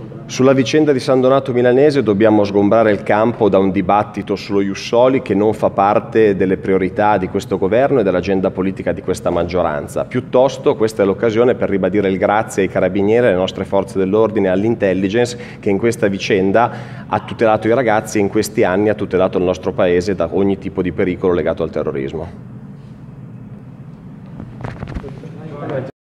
Sulla vicenda di San Donato Milanese dobbiamo sgombrare il campo da un dibattito sullo ius soli che non fa parte delle priorità di questo governo e dell'agenda politica di questa maggioranza. Piuttosto questa è l'occasione per ribadire il grazie ai carabinieri, alle nostre forze dell'ordine e all'intelligence che in questa vicenda ha tutelato i ragazzi e in questi anni ha tutelato il nostro Paese da ogni tipo di pericolo legato al terrorismo.